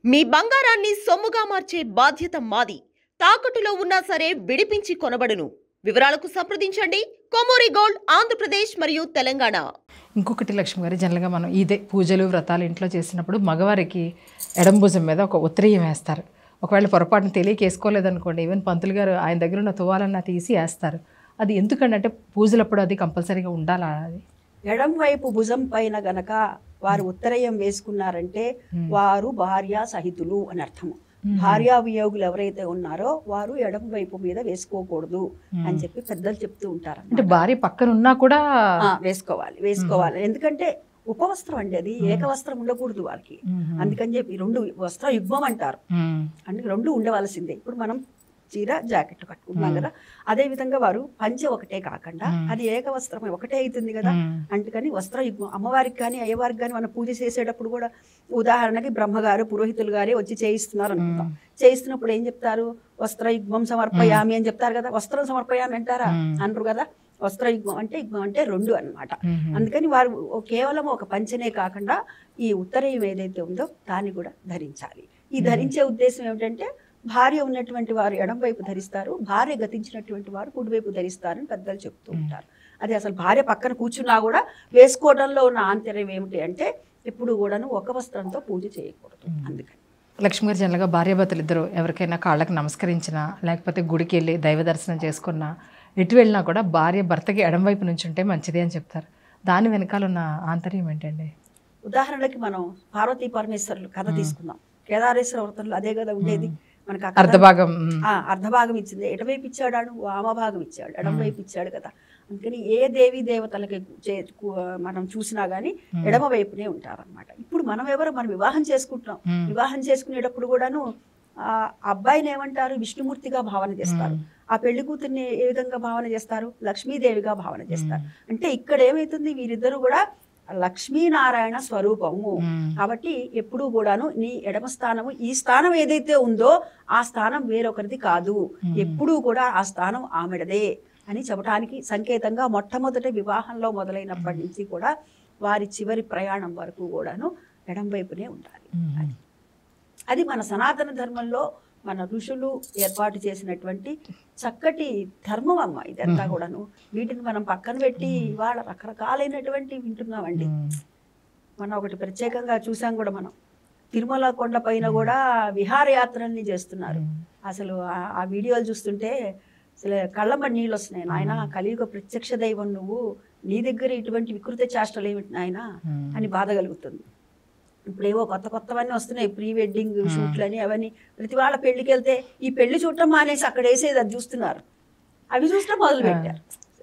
మీ బంగారాన్ని సొమ్ముగా మార్చే బాధ్యత మాది. తాకట్టులో ఉన్నా సరే విడిపించి కొనబడును. వివరాలకు సంప్రదించండి కొమూరి గోల్డ్, ఆంధ్రప్రదేశ్ మరియు తెలంగాణ. ఇంకొకటి లక్ష్మి గారు, జనరల్గా మనం ఇదే పూజలు వ్రతాలు ఇంట్లో చేసినప్పుడు మగవారికి ఎడం భుజం మీద ఒక ఉత్తరీయం వేస్తారు. ఒకవేళ పొరపాటున తెలియక వేసుకోలేదనుకోండి, ఈవెన్ పంతులు గారు ఆయన దగ్గర ఉన్న తువాలన్నా తీసి వేస్తారు. అది ఎందుకంటే పూజలప్పుడు అది కంపల్సరీగా ఉండాలా? అది ఎడం వైపు భుజం పైన గనక వారు ఉత్తరయం వేసుకున్నారంటే వారు భార్య సహితులు అని అర్థము. భార్యా వియోగులు ఎవరైతే ఉన్నారో వారు ఎడం వైపు మీద వేసుకోకూడదు అని చెప్పి పెద్దలు చెప్తూ ఉంటారు. అంటే భార్య పక్కన ఉన్నా కూడా వేసుకోవాలి. ఎందుకంటే ఉపవస్త్రం అండి, అది ఏకవస్త్రం ఉండకూడదు వారికి. అందుకని చెప్పి రెండు వస్త్ర యుగ్మం అంటారు. అంటే రెండు ఉండవలసిందే. ఇప్పుడు మనం చీర జాకెట్ కట్టుకుంటున్నాం కదా, అదే విధంగా వారు పంచె ఒకటే కాకుండా అది ఏకవస్త్రం ఒకటే అవుతుంది కదా. అందుకని వస్త్రయుగ్మం అమ్మవారికి కానీ అయ్యవారికి కానీ మనం పూజ చేసేటప్పుడు కూడా, ఉదాహరణకి బ్రహ్మగారు పురోహితులు గారే వచ్చి చేయిస్తున్నారు అనుకుంటాం. చేయిస్తున్నప్పుడు ఏం చెప్తారు? వస్త్రయుగ్మం సమర్పయామి అని చెప్తారు కదా. వస్త్రం సమర్పయామి అంటారా? అనరు కదా. వస్త్రయుగ్మం అంటే రెండు అన్నమాట. అందుకని వారు కేవలం ఒక పంచనే కాకుండా ఈ ఉత్తరయం ఏదైతే ఉందో దాన్ని కూడా ధరించాలి. ఈ ధరించే ఉద్దేశం ఏమిటంటే, భార్య ఉన్నటువంటి వారు ఎడం వైపు ధరిస్తారు, భార్య గతించినటువంటి వారు కుడివైపు ధరిస్తారని పెద్దలు చెప్తూ ఉంటారు. అది అసలు భార్య పక్కన కూర్చున్నా కూడా వేసుకోవడంలో ఉన్న ఆంతర్యం ఏమిటి అంటే, ఎప్పుడు కూడాను ఒక వస్త్రంతో పూజ చేయకూడదు. అందుకని లక్ష్మి గారు, జనరల్గా భార్యాభర్తలు ఇద్దరు ఎవరికైనా కాళ్ళకి నమస్కరించినా, లేకపోతే గుడికి వెళ్ళి దైవ దర్శనం చేసుకున్నా, ఎటు వెళ్ళినా కూడా భార్య భర్తకి ఎడం వైపు నుంచి ఉంటే మంచిది అని చెప్తారు. దాని వెనకాల ఉన్న ఆంతర్యం ఏంటండి? ఉదాహరణకి మనం పార్వతీ పరమేశ్వరులు కథ తీసుకుందాం. కేదారేశ్వర వ్రతంలో అదే కదా ఉండేది. మనకు అర్ధభాగం ఇచ్చింది. ఎటవైపు ఇచ్చాడు? వామభాగం ఇచ్చాడు, ఎడం వైపు ఇచ్చాడు కదా. అందుకని ఏ దేవీ దేవతలకి మనం చూసినా గానీ ఎడమ వైపునే ఉంటారన్నమాట. ఇప్పుడు మనం వివాహం చేసుకుంటున్నాం. వివాహం చేసుకునేటప్పుడు కూడాను ఆ అబ్బాయిని ఏమంటారు? విష్ణుమూర్తిగా భావన చేస్తారు. ఆ పెళ్లి కూతుర్ని ఏ విధంగా భావన చేస్తారు? లక్ష్మీదేవిగా భావన చేస్తారు. అంటే ఇక్కడ ఏమైతుంది? వీరిద్దరు కూడా లక్ష్మీనారాయణ స్వరూపము. కాబట్టి ఎప్పుడూ కూడాను నీ ఎడమ స్థానము, ఈ స్థానం ఏదైతే ఉందో ఆ స్థానం వేరొకరిది కాదు, ఎప్పుడూ కూడా ఆ స్థానం ఆమెడదే అని చెప్పడానికి సంకేతంగా మొట్టమొదటి వివాహంలో మొదలైనప్పటి నుంచి కూడా వారి చివరి ప్రయాణం వరకు కూడాను ఎడం వైపునే ఉండాలి. అది మన సనాతన ధర్మంలో మన ఋషులు ఏర్పాటు చేసినటువంటి చక్కటి ధర్మం అమ్మ ఇదంతా కూడాను. వీటిని మనం పక్కన పెట్టి ఇవాళ రకరకాలైనటువంటి వింటున్నామండి. మనం ఒకటి ప్రత్యేకంగా చూసాం కూడా, మనం తిరుమల కొండ పైన కూడా విహారయాత్రల్ని చేస్తున్నారు. అసలు ఆ వీడియోలు చూస్తుంటే అసలు కళ్ళంబడి నీళ్ళు వస్తున్నాయి. నాయన, కలియుగ ప్రత్యక్ష దైవం నువ్వు, నీ దగ్గర ఇటువంటి వికృత చేష్టలు ఏమిటి నాయన అని బాధ కలుగుతుంది. ఇప్పుడేవో కొత్తవన్నీ వస్తున్నాయి, ప్రీ వెడ్డింగ్ షూట్లు అని, అవన్నీ. ప్రతి వాళ్ళ పెళ్లికి వెళ్తే ఈ పెళ్లి చూడటం మానేసి అక్కడ వేసేది అది చూస్తున్నారు. అవి చూస్తే మొదలు పెట్టారు.